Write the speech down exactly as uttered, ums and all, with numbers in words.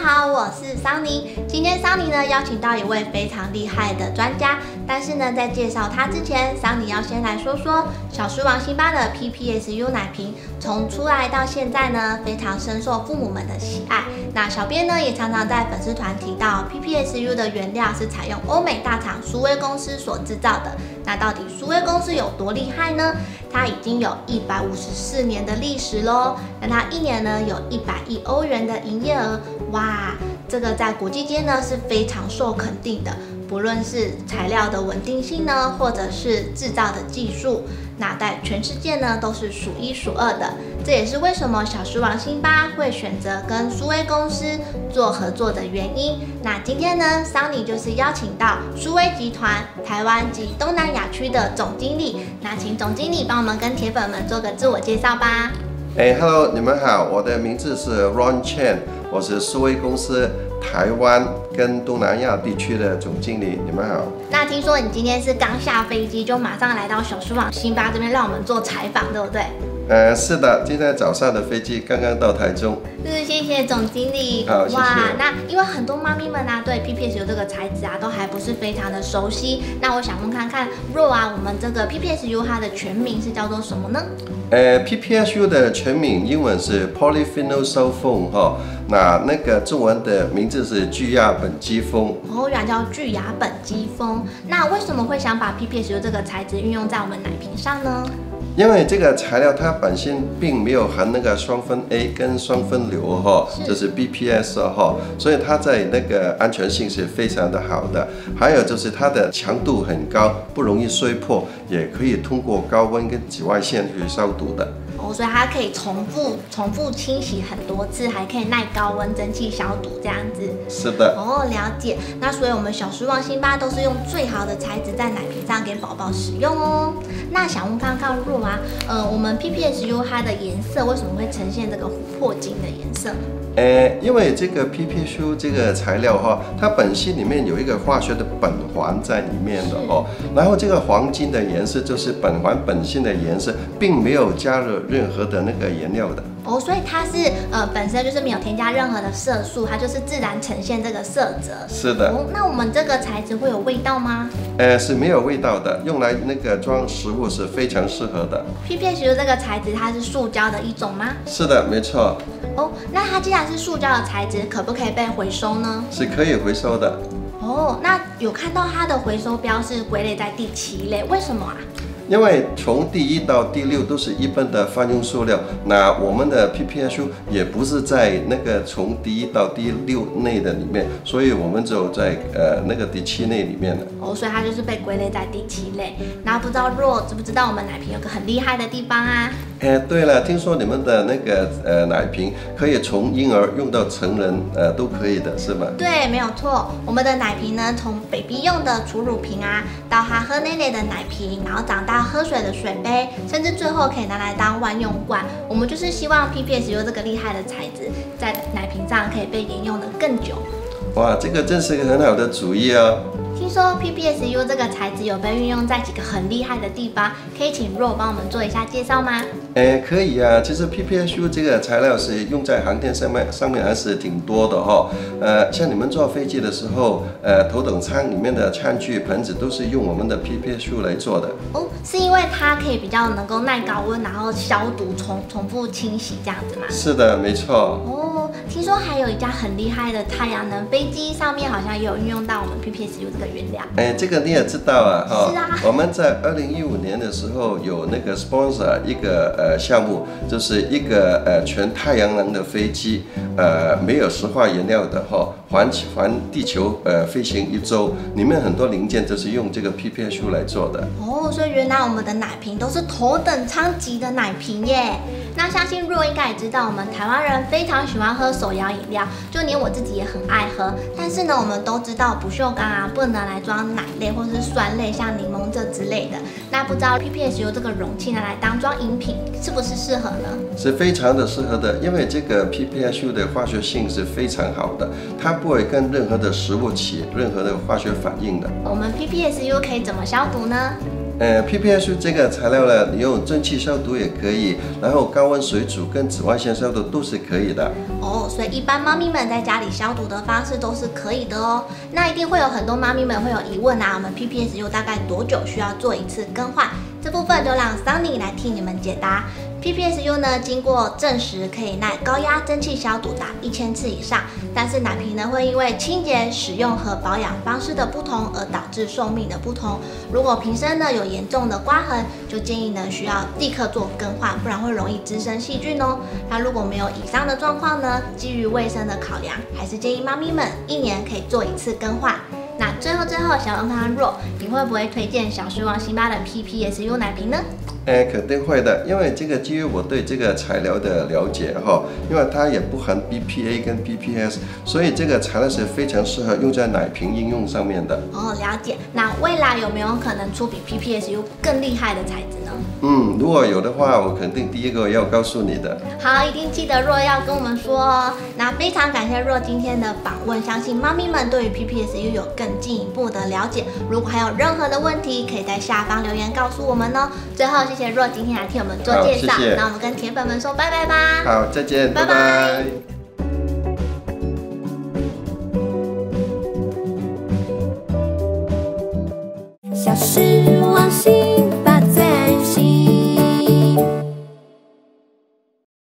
好，我是桑尼。今天桑尼呢邀请到一位非常厉害的专家，但是呢在介绍他之前，桑尼要先来说说小狮王星巴的 P P S U 奶瓶，从出来到现在呢非常深受父母们的喜爱。那小编呢也常常在粉丝团提到 P P S U 的原料是采用欧美大厂苏威公司所制造的。那到底苏威公司有多厉害呢？它已经有一百五十四年的历史咯，那它一年呢有一百亿欧元的营业额，哇，这个在国际间呢是非常受肯定的。不论是材料的稳定性呢，或者是制造的技术，那在全世界呢都是数一数二的。这也是为什么小狮王星巴会选择跟苏威公司做合作的原因。那今天呢，桑尼就是邀请到苏威集团台湾及东南亚区的总经理，那请总经理帮我们跟铁粉们做个自我介绍吧。 哎 ，Hello， 你们好，我的名字是 Ron Chen， 我是苏威公司台湾跟东南亚地区的总经理，你们好。 那听说你今天是刚下飞机就马上来到小狮王星巴这边，让我们做采访，对不对？ 呃，是的，今天早上的飞机刚刚到台中。 是，谢谢总经理。 好，谢谢。哇， 那因为很多妈咪们啊，对 P P S U 这个材质啊，都还不是非常的熟悉。那我想问看看若啊，我们这个 P P S U 它的全名是叫做什么呢？ 呃 ，P P S U 的全名英文是 Polyphenol Sulfone 哈，那那个中文的名字是聚亚苯基酚。 哦，原来叫聚亚苯基酚。那为什么会想把 P P S U 这个材质运用在我们奶瓶上呢？ 因为这个材料它本身并没有含那个双酚 A 跟双酚硫哈，就是 B P S 哈，所以它在那个安全性是非常的好的。还有就是它的强度很高，不容易碎破，也可以通过高温跟紫外线去消毒的。 哦，所以它可以重复重复清洗很多次，还可以耐高温蒸汽消毒这样子。 是的。 哦，了解。那所以我们小狮王星巴都是用最好的材质在奶瓶上给宝宝使用哦。那想问看看若啊，呃，我们 P P S U 它的颜色为什么会呈现这个琥珀金的颜色？ 呃，因为这个 P P S U 这个材料哈，它本身里面有一个化学的苯环在里面的哦，然后这个黄金的颜色就是苯环本身的颜色，并没有加入任何的那个颜料的。 哦，所以它是呃本身就是没有添加任何的色素，它就是自然呈现这个色泽。 是的。 哦，那我们这个材质会有味道吗？ 呃，是没有味道的，用来那个装食物是非常适合的。 P P S U 这个材质它是塑胶的一种吗？ 是的，没错。 哦，那它既然是塑胶的材质，可不可以被回收呢？ 是可以回收的。 哦，那有看到它的回收标是归类在第七类，为什么啊？ 因为从第一到第六都是一般的泛用塑料，那我们的 P P S U 也不是在那个从第一到第六类的里面，所以我们只有在呃那个第七类里面的。 哦，所以它就是被归类在第七类。那不知道若知不知道我们奶瓶有个很厉害的地方啊？ 哎，对了，听说你们的那个呃奶瓶可以从婴儿用到成人，呃都可以的，是吗？ 对，没有错。我们的奶瓶呢，从 baby 用的储乳瓶啊，到他喝奶奶的奶瓶，然后长大喝水的水杯，甚至最后可以拿来当万用罐。我们就是希望 P P S U 这个厉害的材质，在奶瓶上可以被沿用的更久。 哇，这个真是个很好的主意哦。 听说 P P S U 这个材质有被运用在几个很厉害的地方，可以请若帮我们做一下介绍吗？ 哎，可以啊。其实 P P S U 这个材料是用在航天上面，上面还是挺多的哈、哦。呃，像你们坐飞机的时候，呃，头等舱里面的餐具、盆子都是用我们的 P P S U 来做的。 哦，是因为它可以比较能够耐高温，然后消毒、重重复清洗这样子吗？ 是的，没错。 哦，听说还有一架很厉害的太阳能飞机，上面好像也有运用到我们 P P S U 这个原料。 哎，这个你也知道啊，哈、 哦。是啊。 我们在二零一五年的时候有那个 sponsor 一个呃项目，就是一个呃全太阳能的飞机，呃没有石化原料的哈，环环地球呃飞行一周，里面很多零件都是用这个 P P S U 来做的。 哦，所以原来我们的奶瓶都是头等舱级的奶瓶耶。那相信若应该也知道，我们台湾人非常喜欢喝手摇饮料，就连我自己也很爱喝。但是呢，我们都知道不锈钢啊不能来装奶类或是酸类，像柠檬这之类的。那不知道 P P S U 这个容器拿来当装饮品，是不是适合呢？ 是非常的适合的，因为这个 P P S U 的化学性是非常好的，它不会跟任何的食物起任何的化学反应的。 我们 P P S U 可以怎么消毒呢？ 呃 ，P P S U 这个材料呢，你用蒸汽消毒也可以，然后高温水煮跟紫外线消毒都是可以的。 哦，所以一般妈咪们在家里消毒的方式都是可以的哦。那一定会有很多妈咪们会有疑问啊，我们 P P S U 大概多久需要做一次更换？这部分就让 Sunny 来替你们解答。P P S U 呢，经过证实可以耐高压蒸汽消毒达一千次以上，但是奶瓶呢会因为清洁、使用和保养方式的不同而导致寿命的不同。如果瓶身呢有严重的刮痕，就建议呢需要立刻做更换，不然会容易滋生细菌哦。那如果没有以上的状况呢，基于卫生的考量，还是建议妈咪们一年可以做一次更换。那最后最后，想问看看若，你会不会推荐小时王辛巴的 P P S U 奶瓶呢？ 哎，肯定会的，因为这个基于我对这个材料的了解哈，因为它也不含 B P A 跟 B P S， 所以这个材料是非常适合用在奶瓶应用上面的。 哦，了解。那未来有没有可能出比 P P S U 更厉害的材质呢？ 嗯，如果有的话，我肯定第一个要告诉你的。 好，一定记得若要跟我们说哦。那非常感谢若今天的访问，相信妈咪们对于 P P S U 有更进一步的了解。如果还有任何的问题，可以在下方留言告诉我们哦。最后，谢谢若今天来替我们做介绍。 谢谢。 那我们跟铁粉们说拜拜吧。 好，再见，拜拜。拜拜小时王心。